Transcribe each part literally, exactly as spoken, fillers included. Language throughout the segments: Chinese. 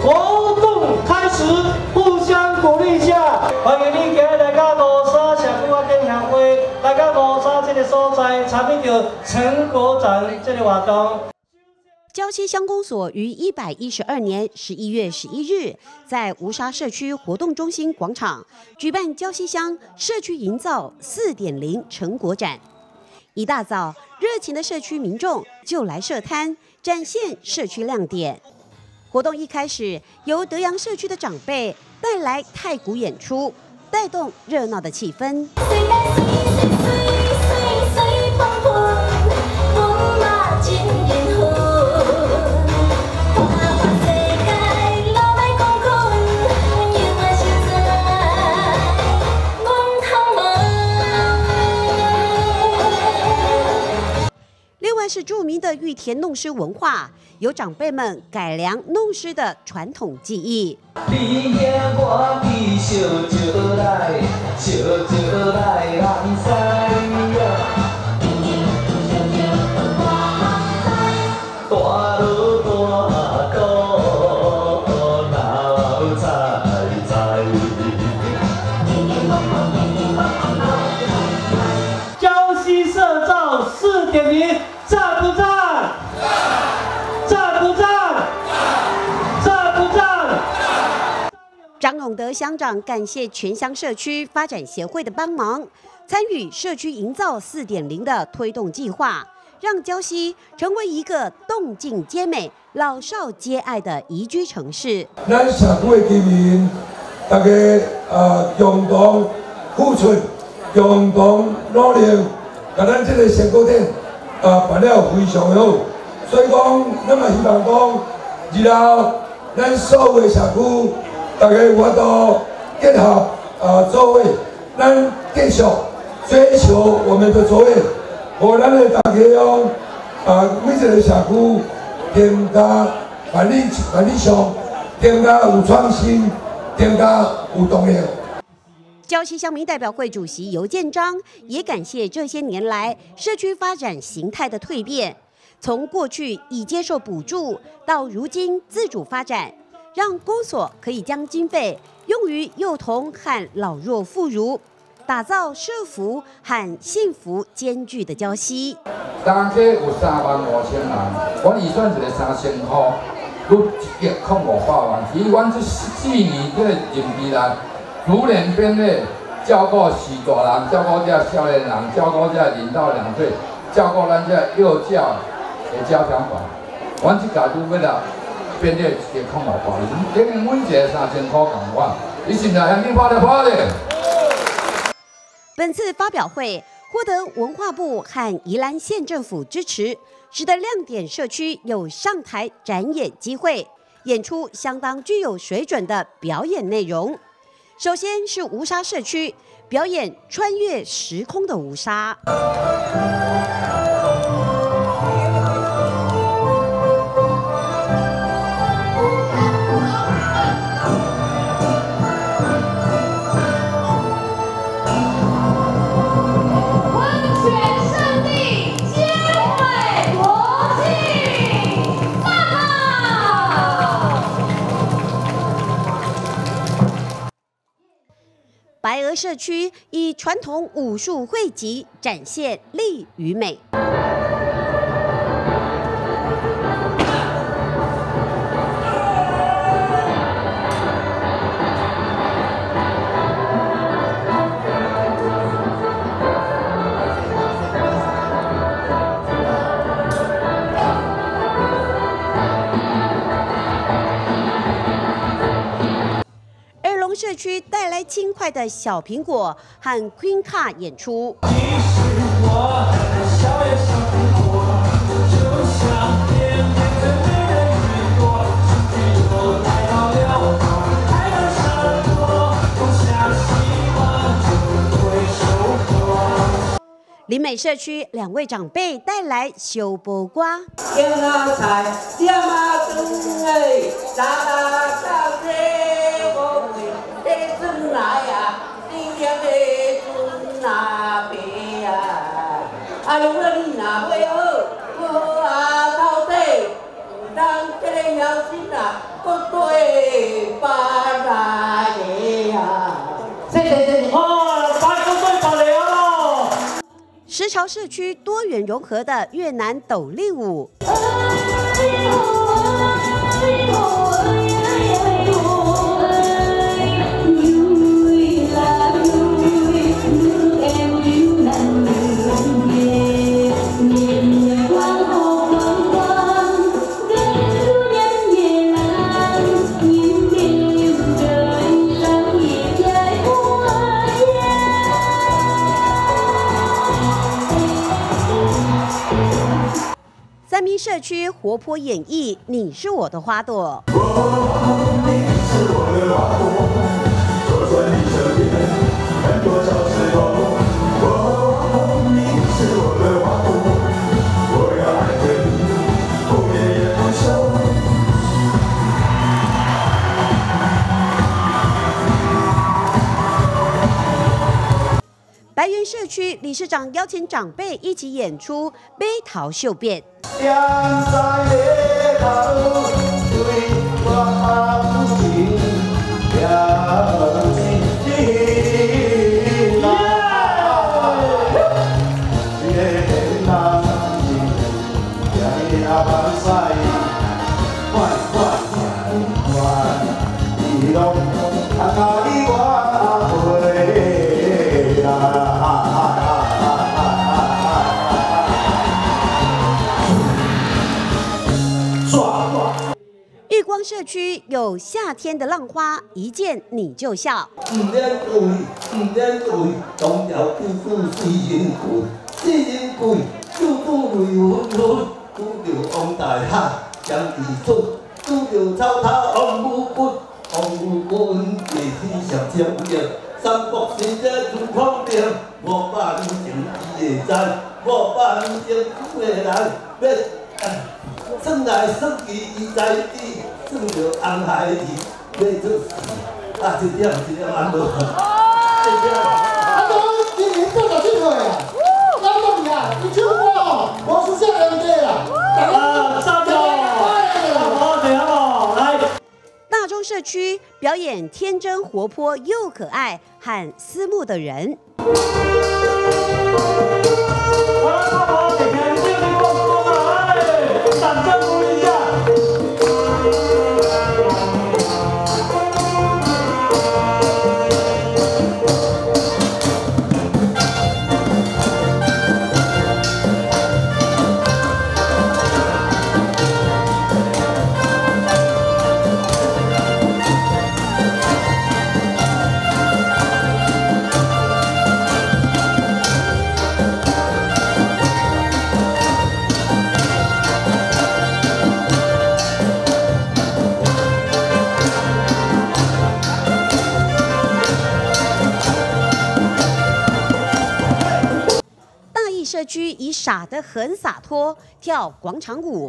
活动开始，互相鼓励一下。欢迎你今日来到五沙社区发展协会，来到五沙这个所在，参与到成果展这个活动。 礁溪乡公所于一百一十二年十一月十一日，在吴沙社区活动中心广场举办礁溪乡社区营造 四点零 成果展。一大早，热情的社区民众就来设摊，展现社区亮点。活动一开始，由德阳社区的长辈带来太鼓演出，带动热闹的气氛。 另外是著名的玉田弄狮文化，由长辈们改良弄狮的传统技艺。你也我比小招来，小招来人西呀，大路大道闹在在。礁溪社造 四点零。 赞不赞？赞不赞？赞不赞？张永德乡长感谢全乡社区发展协会的帮忙，参与社区营造 四点零 的推动计划，让礁溪成为一个动静皆美、老少皆爱的宜居城市。 咱社区的居民，大家呃共同付出，共同努力，把咱这个成果展。 啊，办了非常好，所以讲，咱嘛希望讲，日后咱所有的社区，大家有法度结合啊作为，咱继续追求我们的作为，和咱的大家乡啊每一个社区更加办理办理上，更加有创新，更加有动力。 礁溪乡民代表会主席尤建章也感谢这些年来社区发展形态的蜕变，从过去已接受补助，到如今自主发展，让公所可以将经费用于幼童和老弱妇孺，打造社福和幸福兼具的礁溪。 大家有三万五千人，我预算一个三千块，拄一亿空五百万，其实阮这四年这个任期内。 如年编列，照顾四大人，照顾这少年人，照顾这零到两岁，照顾咱这幼教的家长团。阮这家拄要来编列一个空五百万，等于每一个三千块共款。你现在向你拍咧拍咧。 本次发表会获得文化部和宜兰县政府支持，使得亮点社区有上台展演机会，演出相当具有水准的表演内容。 首先是吴沙社区表演穿越时空的吴沙。白鹅社区以传统武术汇集，展现力与美。社区带来轻快的小苹果和 Queen Car 演出。林美社区两位长辈带来小卜瓜。 点啊菜，点啊汤诶，啦啦啦这我会得准来啊，你也得准那边啊。啊，如果你若要好，好啊到底，唔通这个妖精啊，搁对。 巴拉耶呀！谢谢谢谢。 哇，白宫队打了喽！ 石潮社区多元融合的越南斗笠舞。三民社区活泼演绎《你是我的花朵》。 你是我的花朵，坐在你身边，看多少时候。你是我的花朵，我要爱着你，不眠也不休。 白云社区理事长邀请长辈一起演出杯桃绣变。 站在街头，对我含情，了情来。夜难尽，夜夜晚晒，快快快快，你拢啊甲你我回来。 玉光社区有夏天的浪花，一见你就笑。 唔免贵，唔免贵，当朝久久四人贵，四人贵，久久泪纷纷。拄着王大侠将义出，拄着草头王武骨，王武骨地天上照耀。三国时者自狂热，五百年前伊会知，五百年前主的人要。算来算去，伊知己算着红孩儿要做事，啊，一点一点安落。 阿公，今年做到几岁啊？老总呀，你唱歌哦，我是少年家啦。 啊，站住！好，等下哦，来。 大中社区表演天真活泼又可爱和思慕的人。 好了，大伙点开这个光光了，哎，掌声鼓励一下。 社区以傻得很洒脱跳广场舞。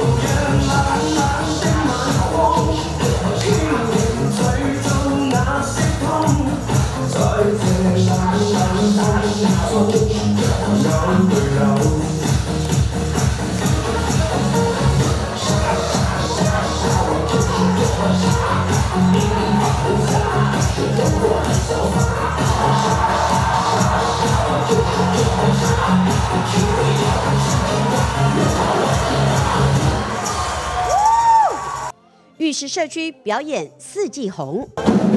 玉石社区表演四季红。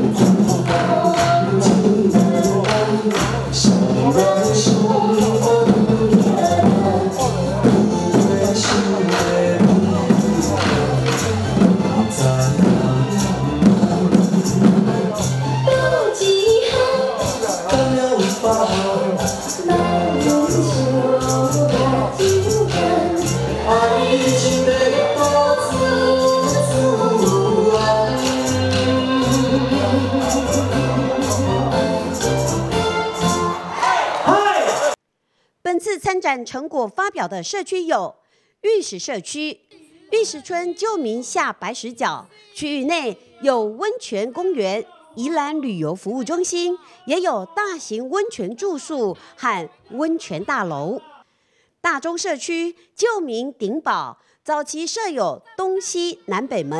本次参展成果发表的社区有玉石社区、玉石村旧名下白石角区域内有温泉公园、宜兰旅游服务中心，也有大型温泉住宿和温泉大楼。大中社区旧名顶堡，早期设有东西南北门，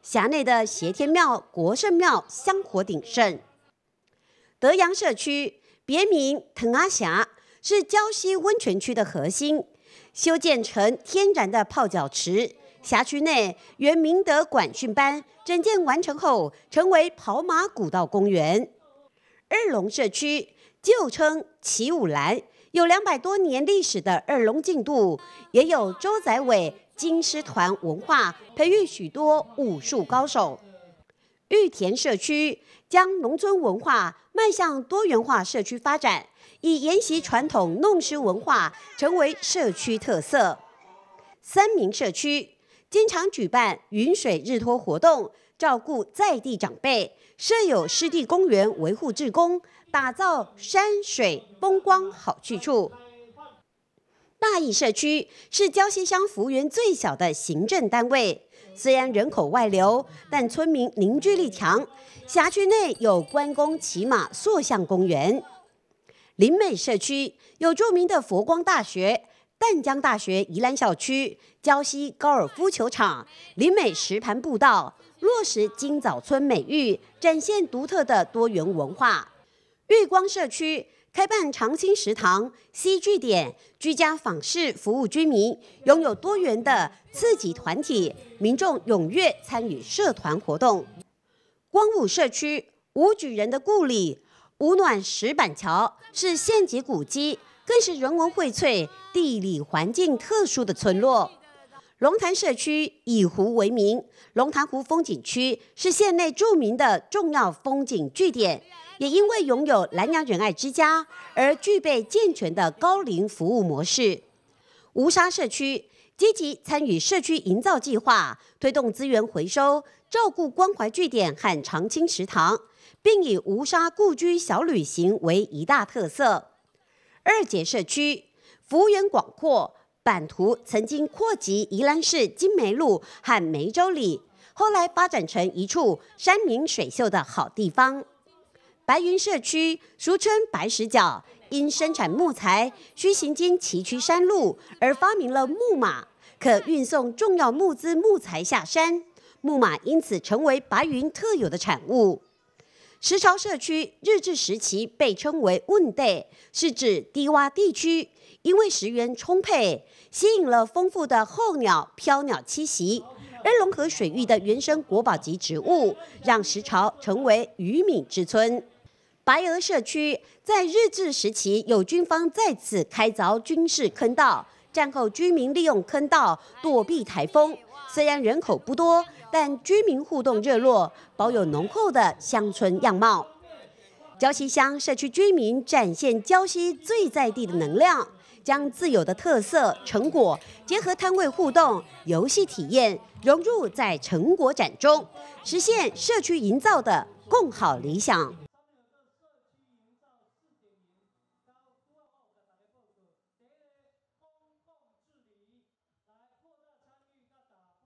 辖内的协天庙、国圣庙香火鼎盛。德阳社区别名藤阿峡，是礁溪温泉区的核心，修建成天然的泡脚池。辖区内原明德管训班整建完成后，成为跑马古道公园。二龙社区旧称旗武栏，有两百多年历史的二龙竞渡，也有周载伟金狮团文化，培育许多武术高手。玉田社区将农村文化迈向多元化社区发展，以沿袭传统弄狮文化成为社区特色。三民社区经常举办云水日托活动，照顾在地长辈，设有湿地公园维护志工，打造山水风光好去处。大义社区是礁溪乡幅员最小的行政单位，虽然人口外流，但村民凝聚力强。辖区内有关公骑马塑像公园。林美社区有著名的佛光大学、淡江大学宜兰校区、礁溪高尔夫球场、林美石盘步道，落实金枣村美育，展现独特的多元文化。玉光社区开办长青食堂、西据点，居家访视服务居民，拥有多元的刺激团体，民众踊跃参与社团活动。光武社区武举人的故里五暖石板桥是县级古迹，更是人文荟萃、地理环境特殊的村落。龙潭社区以湖为名，龙潭湖风景区是县内著名的重要风景据点，也因为拥有南洋仁爱之家而具备健全的高龄服务模式。乌沙社区积极参与社区营造计划，推动资源回收，照顾关怀据点和长青食堂，并以乌沙故居小旅行为一大特色。二姐社区幅员广阔，版图曾经扩及宜兰市金梅路和梅州里，后来发展成一处山明水秀的好地方。白云社区俗称白石角，因生产木材需行经崎岖山路，而发明了木马，可运送重要木资木材下山。木马因此成为白云特有的产物。石潮社区日治时期被称为问地，是指低洼地区，因为石源充沛，吸引了丰富的候鸟、飘鸟栖息，而融合水域的原生国宝级植物，让石潮成为渔民之村。白鹅社区在日治时期有军方在此开凿军事坑道，战后居民利用坑道躲避台风。虽然人口不多，但居民互动热络，保有浓厚的乡村样貌。礁溪乡社区居民展现礁溪最在地的能量，将自有的特色成果结合摊位互动、游戏体验，融入在成果展中，实现社区营造的共好理想。